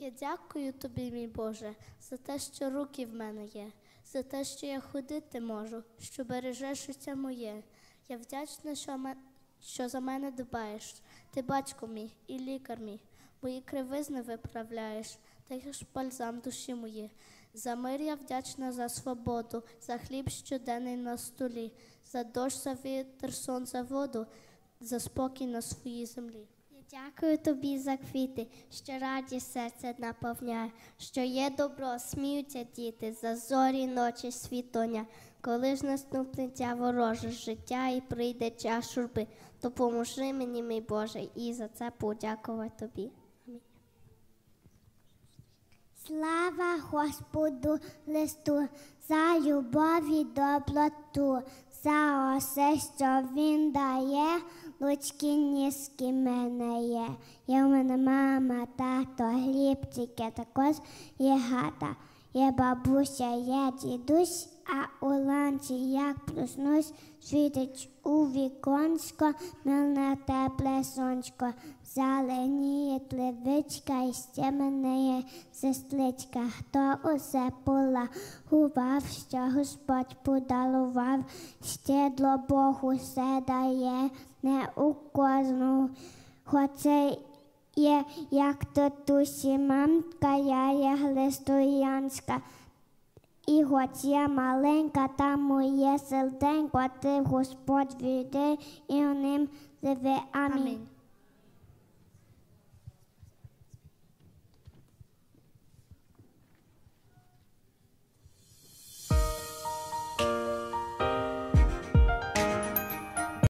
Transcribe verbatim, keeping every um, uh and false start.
Я дякую тобі, мій Боже, за те, що руки в мене є, за те, що я ходити можу, що бережеш життя моє. Я вдячна, що, ме... що за мене дбаєш. Ти батько мій і лікар мій, мої кривизни виправляєш, даєш бальзам душі мої. За мир я вдячна за свободу, за хліб щоденний на столі, за дощ, за вітер, сон, за воду, за спокій на своїй землі. Я дякую тобі за квіти, що радість серце наповняє, що є добро, сміються діти, за зорі ночі світоня. Коли ж наступне ця вороже життя і прийде час журби, допоможи мені, мій Боже, і за це подякувати тобі. Амінь. Слава Господу листу, за любов і доброту, за усе, що Він дає, лучки ніжки мене є. Є в мене мама, тато, хлібчики, також є хата. Є бабуся, є дідусь, а уранці, як проснусь, світить у віконечко, милне тепле сонечко. Зеленіє тливичка, і ще мене є сестричка. Хто усе полагував, що Господь подарував, щедро Бог усе дає, не у кожного хоче є, як татусі мамка, я є християнська. І хоч я маленька, та моє серденько, ти Господь віде, і в ним живе. Амінь.